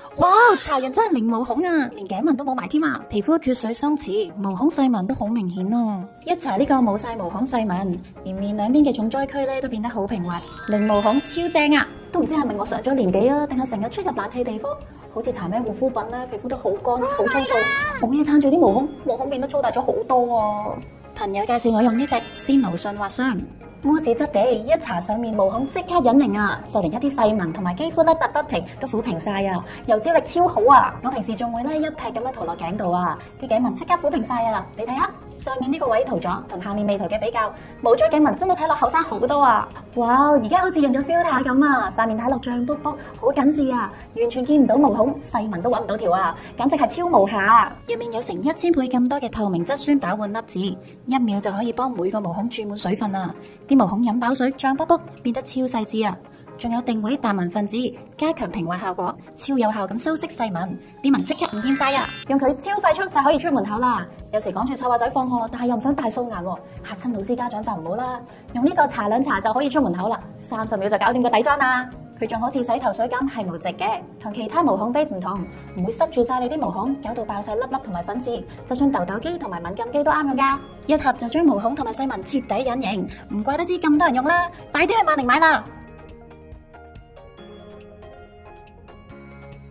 哇！搽人真係零毛孔啊，連頸紋都冇埋添啊！皮膚缺水鬆弛，毛孔細紋都好明顯啊！一搽呢個冇晒毛孔細紋，連面兩邊嘅重災區咧都變得好平滑，零毛孔超正啊！都唔知係咪我上咗年紀啊，定係成日出入冷氣地方，好似搽咩護膚品咧，皮膚都好乾好粗糙，冇嘢撐住啲毛孔，毛孔變得粗大咗好多啊！朋友介紹我用呢隻鮮露順滑霜。慕士質地，一搽上面毛孔即刻隱形啊！就連一啲細紋同埋肌膚甩突不平都撫平晒啊！油脂力超好啊！我平時仲會咧一劈咁樣塗落頸度啊，啲頸紋即刻撫平晒啊！你睇下上面呢個位塗咗，同下面未塗嘅比較，冇咗頸紋真係睇落後生好多啊！哇！而家好似用咗 filter 咁啊，塊面睇落脹卜卜，好緊緻啊，完全見唔到毛孔，細紋都揾唔到條啊，簡直係超無瑕！入面有成1000倍咁多嘅透明質酸飽滿粒子，1秒就可以幫每個毛孔注滿水分啊！啲毛孔飲飽水，脹卜卜，變得超細緻啊！仲有定位彈紋分子，加強平滑效果，超有效咁修飾細紋，啲紋即刻唔見晒啊！用佢超快速就可以出門口啦！有時趕住湊下仔放學，但係又唔想大素顏喎，嚇親老師家長就唔好啦。用呢個搽兩搽就可以出門口啦，30秒就搞掂個底妝啦！佢仲好似洗頭水咁係無矽嘅，同其他毛孔 base 唔同，唔會塞住晒你啲毛孔，搞到爆晒粒粒同埋粉刺。就算痘痘肌同埋敏感肌都啱用㗎，一盒就將毛孔同埋細紋徹底隱形，唔怪得知咁多人用啦！快啲去萬寧買啦！